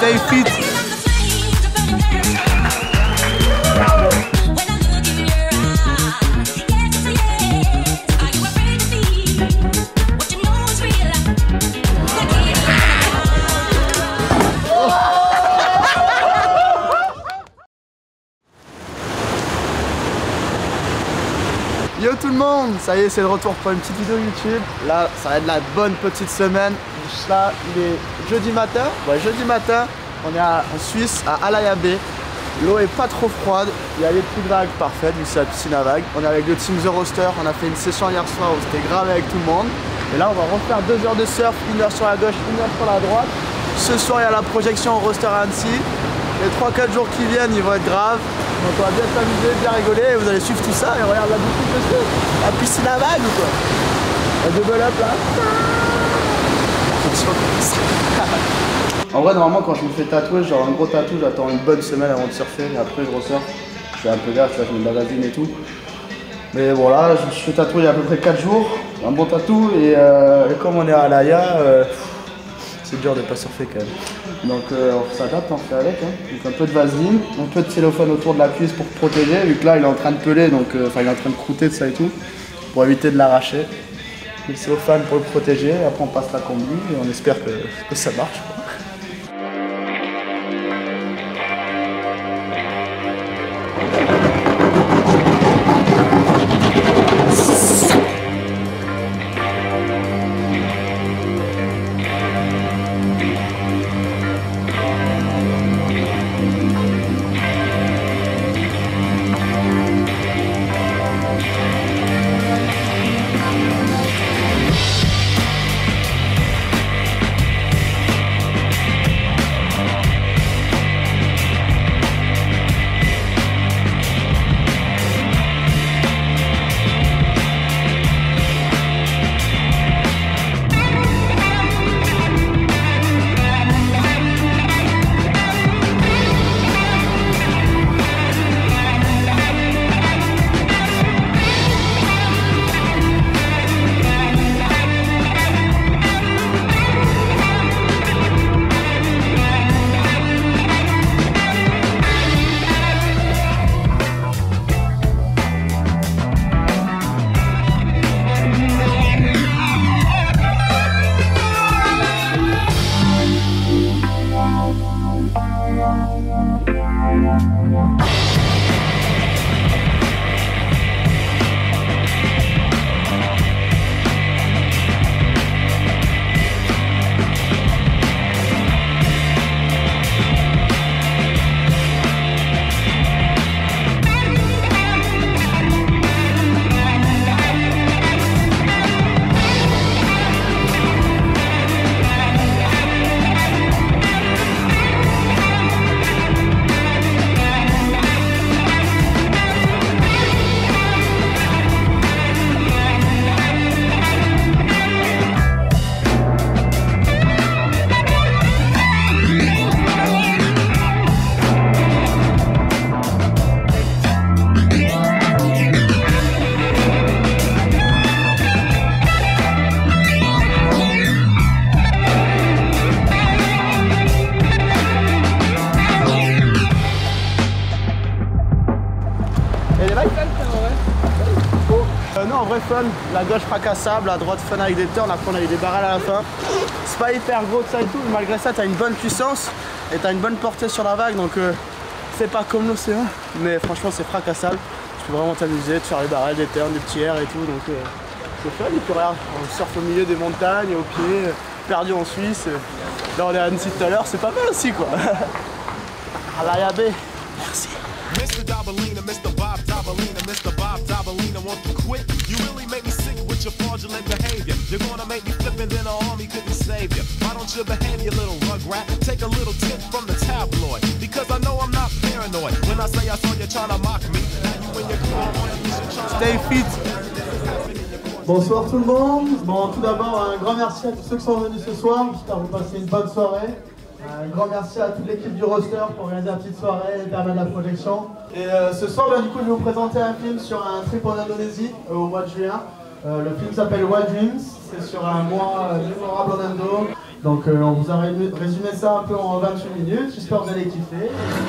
Stay fit. Yo tout le monde, ça y est, c'est le retour pour une petite vidéo YouTube. Là, ça va être la bonne petite semaine. Là, il est jeudi matin. Ouais, jeudi matin, on est en Suisse, à Alaya Bay. L'eau est pas trop froide, il y a les petites vagues parfaites, vu que c'est la piscine à vagues. On est avec le team The Roster, on a fait une session hier soir où c'était grave avec tout le monde. Et là, on va refaire 2 heures de surf, 1 heure sur la gauche, 1 heure sur la droite. Ce soir, il y a la projection au Roster à Annecy. Les 3-4 jours qui viennent, ils vont être graves. Donc on va bien s'amuser, bien rigoler, et vous allez suivre tout ça. Et regarde la boutique de ce, la piscine à vagues ou quoi. La double up là. En vrai, normalement, quand je me fais tatouer, genre un gros tatou, j'attends une bonne semaine avant de surfer. Et après, je ressors. Je fais un peu gaffe, je mets de la vasine et tout. Mais voilà, je me fais tatouer il y a à peu près 4 jours. Un bon tatou. Et comme on est à Alaya, c'est dur de pas surfer quand même. Donc on s'adapte, on fait avec. Hein. Donc un peu de vaseline, un peu de cellophane autour de la cuisse pour protéger. Vu que là, il est en train de peler, donc il est en train de croûter de ça et tout. Pour éviter de l'arracher. Le cellophane pour le protéger. Après, on passe la combi et on espère que ça marche. Non, en vrai fun, la gauche fracassable, la droite fun avec des turns, après on a eu des barrels à la fin. C'est pas hyper gros de ça et tout, mais malgré ça t'as une bonne puissance et t'as une bonne portée sur la vague, donc c'est pas comme l'océan, mais franchement c'est fracassable. Tu peux vraiment t'amuser, de faire les barrels, des turns, des petits airs et tout, donc c'est fun. Et puis regarde, on surfe au milieu des montagnes, au pied, perdu en Suisse. Là on est à Annecy tout à l'heure, c'est pas mal aussi quoi. Alaya Bay, merci. Mr. Dabalina, Mr. Bob Dabalina, Mr. Bob Dabalina want to quit. You really make me sick with your fraudulent behavior. You're gonna make me flip and then the army couldn't save you. Why don't you behave, you little rugrat? Take a little tip from the tabloid. Because I know I'm not paranoid. When I say I saw you trying to mock me, now you and your crew on a mission trying to... Stay fit. Bonsoir tout le monde. Bon, tout d'abord, un grand merci à tous ceux qui sont venus ce soir. J'espère que vous passez une bonne soirée. Un grand merci à toute l'équipe du roster pour organiser la petite soirée et permettre la projection. Et ce soir, du coup, je vais vous présenter un film sur un trip en Indonésie au mois de juin. Le film s'appelle Wild Dreams. C'est sur un mois mémorable en Indo. Donc on vous a résumé ça un peu en 28 minutes, j'espère que vous allez kiffer.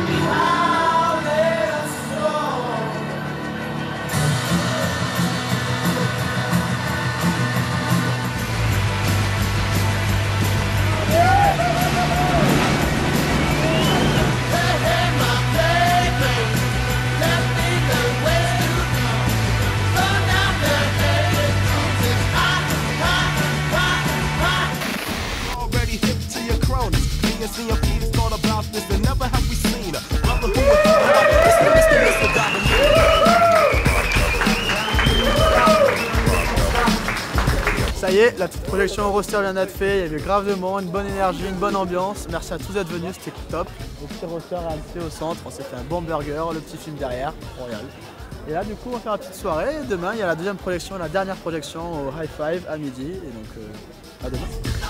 Ça y est, la petite projection au roster vient d'être faite, il y avait grave de monde, une bonne énergie, une bonne ambiance. Merci à tous d'être venus, c'était top. Le petit roster à Annecy au centre, on s'est fait un bon burger, le petit film derrière, royal. Et là du coup on va faire une petite soirée, et demain il y a la deuxième projection, la dernière projection au High Five à midi, et donc à demain.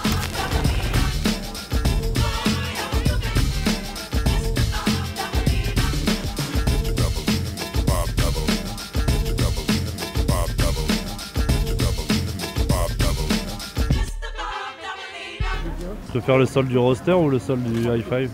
Tu veux faire le sol du roster ou le sol du high five?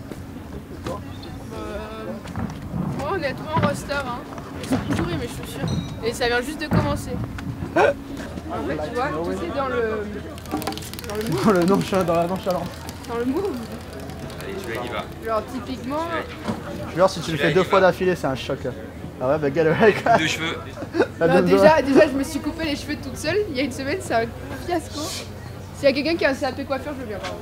Moi honnêtement roster hein. J'ai pourri mes chaussures. Et ça vient juste de commencer. En fait tu vois, tu sais dans le move. Dans la nonchalance. Dans le move. Allez, je vais y va. Genre typiquement. Je jure si tu le fais deux fois d'affilée c'est un choc. Ah ouais bah galère. Deux cheveux. Non, déjà je me suis coupé les cheveux toute seule. Il y a une semaine c'est un fiasco. S'il y a quelqu'un qui a un CAP coiffure je veux bien voir.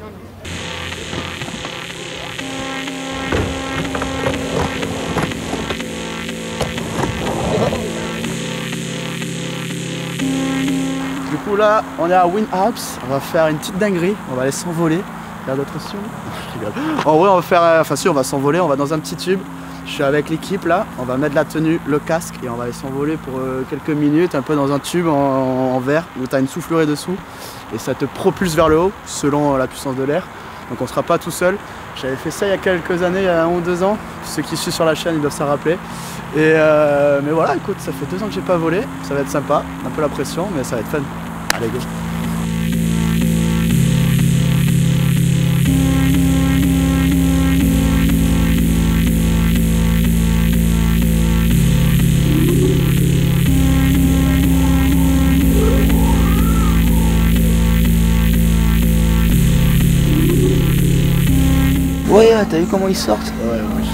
Du coup là on est à WinApps, on va faire une petite dinguerie, on va aller s'envoler. Il y a d'autres questions? En vrai on va faire, enfin si on va s'envoler, on va dans un petit tube. Je suis avec l'équipe là, on va mettre la tenue, le casque et on va aller s'envoler pour quelques minutes, un peu dans un tube en verre où tu as une soufflerie dessous et ça te propulse vers le haut selon la puissance de l'air. Donc on ne sera pas tout seul. J'avais fait ça il y a quelques années, il y a 1 ou 2 ans. Ceux qui suivent sur la chaîne ils doivent s'en rappeler. Et mais voilà, écoute, ça fait 2 ans que j'ai pas volé, ça va être sympa, un peu la pression mais ça va être fun. Allez go. Ouais, t'as vu comment ils sortent? Ouais, ouais.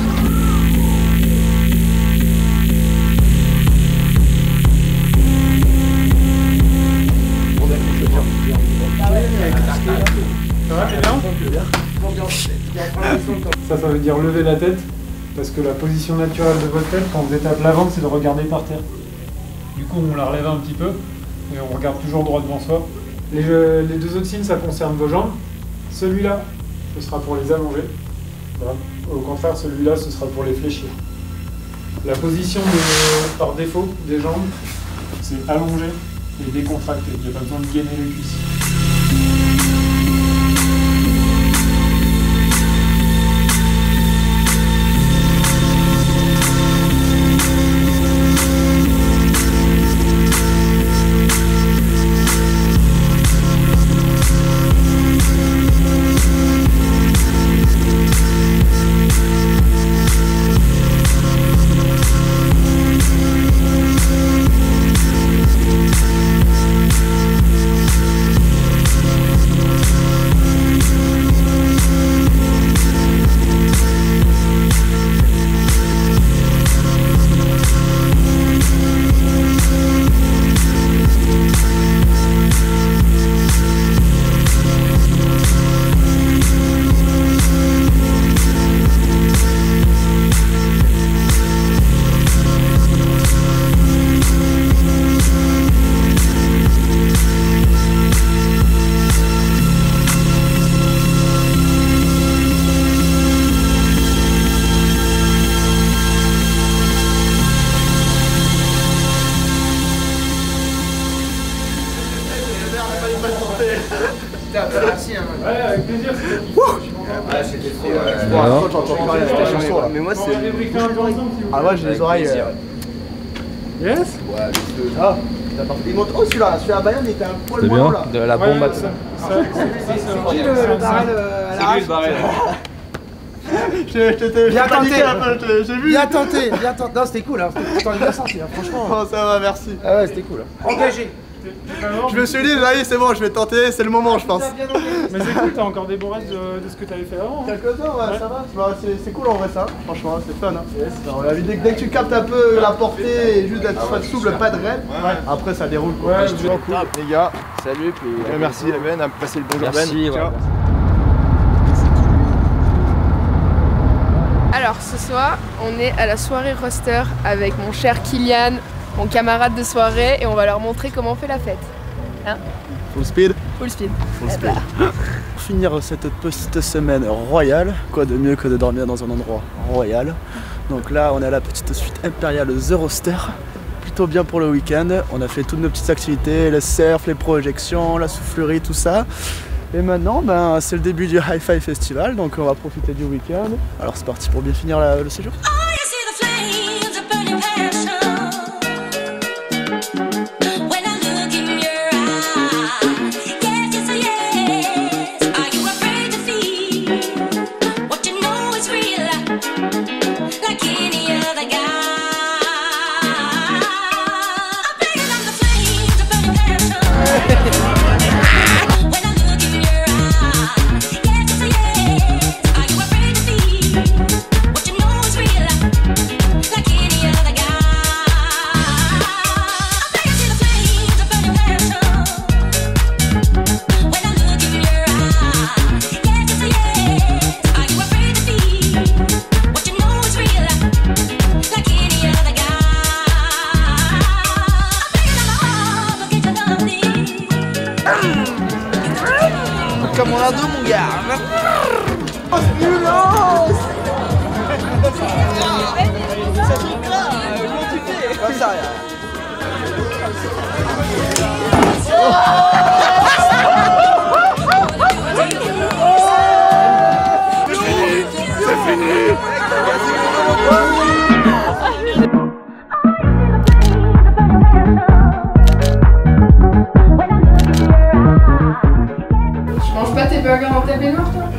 Ça veut dire lever la tête, parce que la position naturelle de votre tête, quand vous êtes à plat ventre, c'est de regarder par terre. Du coup, on la relève un petit peu, et on regarde toujours droit devant soi. Les 2 autres signes, ça concerne vos jambes. Celui-là, ce sera pour les allonger. Voilà. Au contraire, celui-là, ce sera pour les fléchir. La position par défaut des jambes, c'est allonger et décontracter. Il n'y a pas besoin de gainer les cuisses. Ouais, avec plaisir. Mais moi c'est. Ah ouais j'ai les oreilles. Yes? Ah Il monte. Oh, celui-là à Bayonne, il était un poil C'est moins bien. là. De la bombe à tout. Qui le barrel à l'arrache? Bien tenté. J'ai vu. Bien tenté, bien tenté. Non, c'était cool, hein. C'était bien senti, hein, franchement. Oh, ça va, merci. Ah ouais, c'était cool. Hein. Engagé. Je me suis dit, là, c'est bon, je vais tenter, c'est le moment, je pense. Mais c'est cool, t'as encore des bons restes de ce que t'avais fait avant. Hein. Quelques-uns, ouais, ça va. Bah, c'est cool en vrai, ça. Franchement, c'est fun. Hein. Dès que tu captes un peu la portée et juste d'être souple, pas de raid, après ça déroule. Quoi. Ouais, je suis cool. Les gars, salut. Puis, merci, Ben. Passez le bonjour, Ben. Merci, ouais. Alors ce soir, on est à la soirée roster avec mon cher Kylian, mon camarade de soirée, et on va leur montrer comment on fait la fête. Hein? Full speed. Full speed. Full speed. Pour finir cette petite semaine royale, quoi de mieux que de dormir dans un endroit royal. Donc là, on est à la petite suite impériale The Roster. Plutôt bien pour le week-end. On a fait toutes nos petites activités, le surf, les projections, la soufflerie, tout ça. Et maintenant, ben, c'est le début du Hi-Fi Festival, donc on va profiter du week-end. Alors c'est parti pour bien finir le séjour. Comme on a deux, mon gars. Comme ça, C'est fini. Tu manges pas tes burgers en ta baignoire, toi?